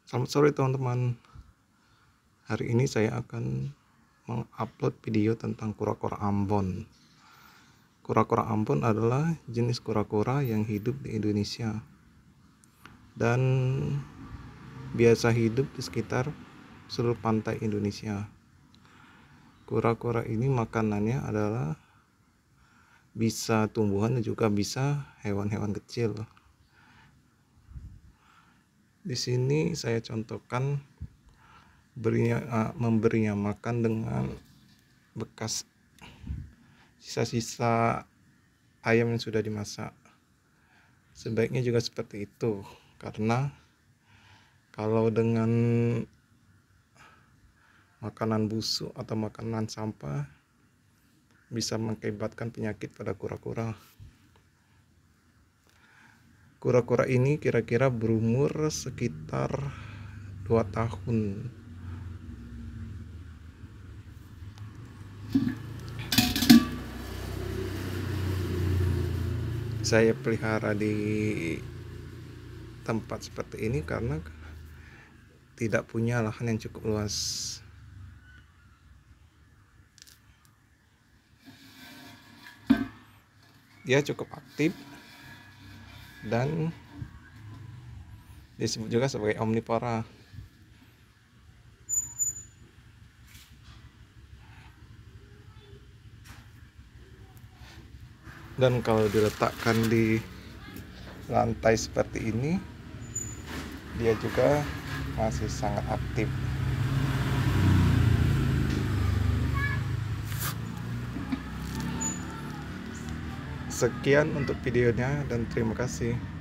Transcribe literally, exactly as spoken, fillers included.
Selamat sore teman-teman. Hari ini saya akan mengupload video tentang kura-kura Ambon. Kura-kura Ambon adalah jenis kura-kura yang hidup di Indonesia dan biasa hidup di sekitar seluruh pantai Indonesia. Kura-kura ini makanannya adalah bisa tumbuhan dan juga bisa hewan-hewan kecil. Di sini saya contohkan berinya, uh, memberinya makan dengan bekas sisa-sisa ayam yang sudah dimasak. Sebaiknya juga seperti itu, karena kalau dengan makanan busuk atau makanan sampah bisa mengakibatkan penyakit pada kura-kura. Kura-kura ini kira-kira berumur sekitar dua tahun. Saya pelihara di tempat seperti ini karena tidak punya lahan yang cukup luas. Dia cukup aktif dan disebut juga sebagai omnivora. Dan kalau diletakkan di lantai seperti ini, dia juga masih sangat aktif. Sekian untuk videonya dan terima kasih.